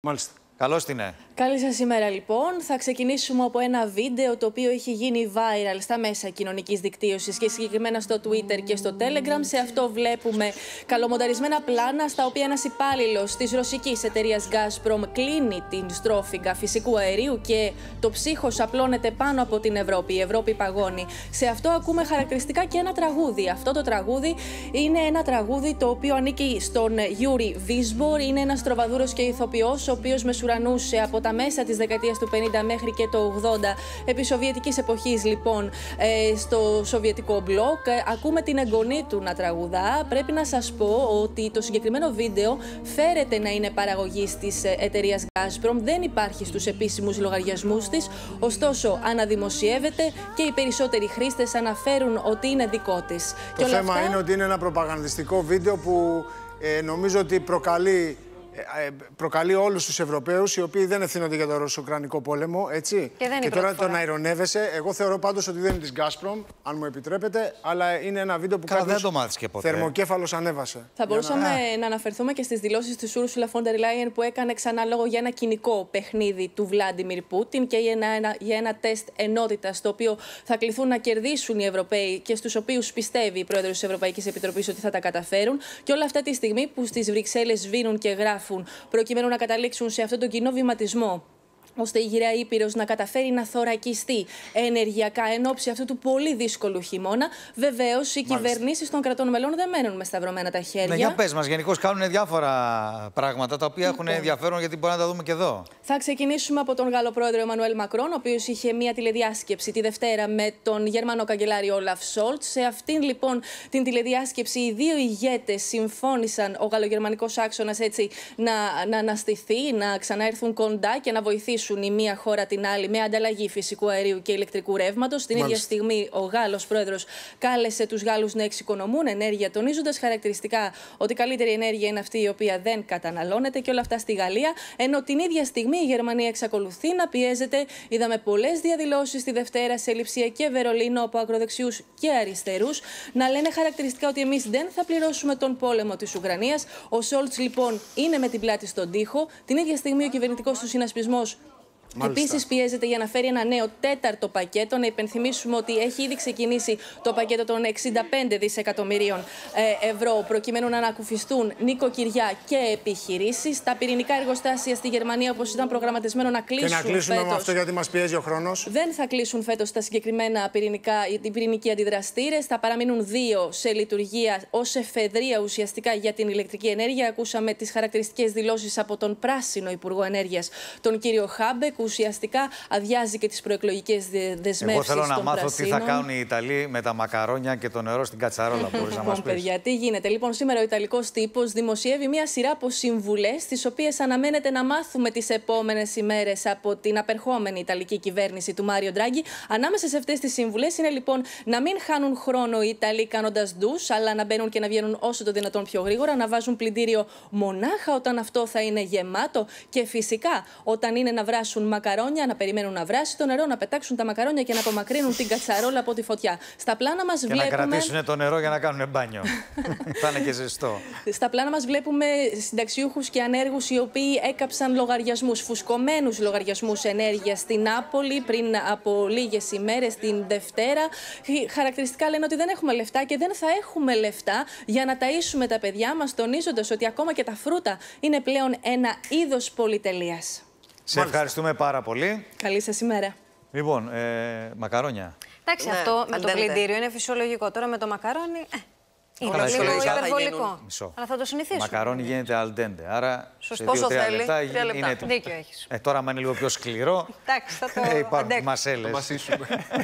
Μάλιστα. Καλώς την είναι. Καλή σας ημέρα λοιπόν. Θα ξεκινήσουμε από ένα βίντεο το οποίο έχει γίνει viral στα μέσα κοινωνικής δικτύωσης και συγκεκριμένα στο Twitter και στο Telegram. Σε αυτό βλέπουμε καλομονταρισμένα πλάνα στα οποία ένας υπάλληλος της ρωσικής εταιρείας Gazprom κλείνει την στρόφιγγα φυσικού αερίου και το ψύχος απλώνεται πάνω από την Ευρώπη. Η Ευρώπη παγώνει. Σε αυτό ακούμε χαρακτηριστικά και ένα τραγούδι. Αυτό το τραγούδι είναι ένα τραγούδι το οποίο ανήκει στον Γιούρι Βίσμπορ. Είναι ένας τροβαδούρος και ηθοποιός ο οποίος μεσουρανούσε από τα μέσα της δεκαετίας του 50 μέχρι και το 80, επί σοβιετικής εποχής λοιπόν, στο σοβιετικό μπλοκ. Ακούμε την εγγονή του να τραγουδά. Πρέπει να σας πω ότι το συγκεκριμένο βίντεο φέρεται να είναι παραγωγής της εταιρείας Gazprom, δεν υπάρχει στους επίσημους λογαριασμούς της, ωστόσο αναδημοσιεύεται και οι περισσότεροι χρήστες αναφέρουν ότι είναι δικό της. Το θέμα είναι ότι είναι ένα προπαγανδιστικό βίντεο που νομίζω ότι προκαλεί όλους τους Ευρωπαίους, οι οποίοι δεν ευθύνονται για τον Ρωσο-Ουκρανικό πόλεμο, έτσι. Και τώρα τον αειρονεύεσαι. Εγώ θεωρώ πάντως ότι δεν είναι της Gazprom, αν μου επιτρέπετε, αλλά είναι ένα βίντεο που κάποιος θερμοκέφαλος ανέβασε. Θα μπορούσαμε να αναφερθούμε και στις δηλώσεις της Ursula von der Leyen που έκανε ξανά λόγο για ένα κοινικό παιχνίδι του Βλάντιμιρ Πούτιν και για ένα τεστ ενότητας, το οποίο θα κληθούν να κερδίσουν οι Ευρωπαίοι και στους οποίους πιστεύει η Πρόεδρος της Ευρωπαϊκής Επιτροπής ότι θα τα καταφέρουν. Και όλα αυτά τη στιγμή που στις Βρυξέλλες σβήνουν και γράφουν προκειμένου να καταλήξουν σε αυτόν τον κοινό βηματισμό, ώστε η γυραιά Ήπειρος να καταφέρει να θωρακιστεί ενεργειακά εν ώψη αυτού του πολύ δύσκολου χειμώνα. Βεβαίως, οι κυβερνήσεις των κρατών μελών δεν μένουν με σταυρωμένα τα χέρια. Ναι, για πες μας, γενικώς κάνουν διάφορα πράγματα τα οποία έχουν ενδιαφέρον, γιατί μπορεί να τα δούμε και εδώ. Θα ξεκινήσουμε από τον Γάλλο πρόεδρο Εμμανουέλ Μακρόν, ο οποίος είχε μια τηλεδιάσκεψη τη Δευτέρα με τον Γερμανό καγκελάριο Όλαφ Σόλτ. Σε αυτήν λοιπόν την τηλεδιάσκεψη, οι δύο ηγέτες συμφώνησαν, ο γαλλογερμανικός άξονας έτσι να αναστηθεί, να ξαναέρθουν κοντά και να βοηθήσουν η μία χώρα την άλλη με ανταλλαγή φυσικού αερίου και ηλεκτρικού ρεύματος. Την ίδια στιγμή, ο Γάλλος πρόεδρος κάλεσε τους Γάλλους να εξοικονομούν ενέργεια, τονίζοντας χαρακτηριστικά ότι η καλύτερη ενέργεια είναι αυτή η οποία δεν καταναλώνεται, και όλα αυτά στη Γαλλία. Ενώ την ίδια στιγμή η Γερμανία εξακολουθεί να πιέζεται. Είδαμε πολλές διαδηλώσεις τη Δευτέρα σε Λειψία και Βερολίνο από ακροδεξιούς και αριστερούς να λένε χαρακτηριστικά ότι εμείς δεν θα πληρώσουμε τον πόλεμο της Ουκρανίας. Ο Σόλτς λοιπόν είναι με την πλάτη στον τοίχο. Την ίδια στιγμή ο κυβερνητικός του συνασπισμός επίσης πιέζεται για να φέρει ένα νέο τέταρτο πακέτο. Να υπενθυμίσουμε ότι έχει ήδη ξεκινήσει το πακέτο των 65 δισεκατομμυρίων ευρώ προκειμένου να ανακουφιστούν νοικοκυριά και επιχειρήσεις. Τα πυρηνικά εργοστάσια στη Γερμανία, όπως ήταν προγραμματισμένο να κλείσουν φέτος. Και να κλείσουμε με αυτό, γιατί μας πιέζει ο χρόνος. Δεν θα κλείσουν φέτος τα συγκεκριμένα πυρηνικοί αντιδραστήρες. Θα παραμείνουν δύο σε λειτουργία ως εφεδρεία ουσιαστικά για την ηλεκτρική ενέργεια. Ακούσαμε τις χαρακτηριστικές δηλώσεις από τον πράσινο Υπουργό Ενέργειας, τον κύριο Χάμπεκ. Ουσιαστικά αδειάζει και τις προεκλογικές δεσμεύσεις. Εγώ θέλω να μάθω πρασίνων. τι θα κάνουν οι Ιταλοί με τα μακαρόνια και το νερό στην κατσαρόλα. Μπορείς να μας πεις? Παιδιά, τι γίνεται? Λοιπόν, σήμερα ο Ιταλικός τύπος δημοσιεύει μια σειρά από συμβουλές, τις οποίες αναμένεται να μάθουμε τις επόμενες ημέρες από την απερχόμενη Ιταλική κυβέρνηση του Μάριο Ντράγκη. Ανάμεσα σε αυτές τις συμβουλές είναι λοιπόν να μην χάνουν χρόνο οι Ιταλοί κάνοντας ντους, αλλά να μπαίνουν και να βγαίνουν όσο το δυνατόν πιο γρήγορα, να βάζουν πλυντήριο μονάχα όταν αυτό θα είναι γεμάτο και φυσικά όταν είναι να βράσουν μακαρόνια, να περιμένουν να βράσει το νερό, να πετάξουν τα μακαρόνια και να απομακρύνουν την κατσαρόλα από τη φωτιά. Στα πλάνα μας και βλέπουμε. Να κρατήσουν το νερό για να κάνουν μπάνιο. Θα είναι και ζεστό. Στα πλάνα μας βλέπουμε συνταξιούχους και ανέργους οι οποίοι έκαψαν λογαριασμούς, φουσκωμένους λογαριασμούς ενέργειας στην Νάπολη πριν από λίγες ημέρες, την Δευτέρα. Χαρακτηριστικά λένε ότι δεν έχουμε λεφτά και δεν θα έχουμε λεφτά για να ταΐσουμε τα παιδιά μας, τονίζοντας ότι ακόμα και τα φρούτα είναι πλέον ένα είδος πολυτελείας. Σε ευχαριστούμε πάρα πολύ. Καλή σας ημέρα. Λοιπόν, μακαρόνια. Εντάξει, αυτό με το πλυντήριο είναι φυσιολογικό. Τώρα με το μακαρόνι είναι λίγο υπερβολικό. Αλλά θα το συνηθίσουμε. Μακαρόνι γίνεται al dente. Άρα σε 2-3 λεπτά είναι έτοιμο. Δίκιο έχεις. Τώρα, άμα είναι λίγο πιο σκληρό, υπάρχουν μασέλες. Θα μασίσουμε.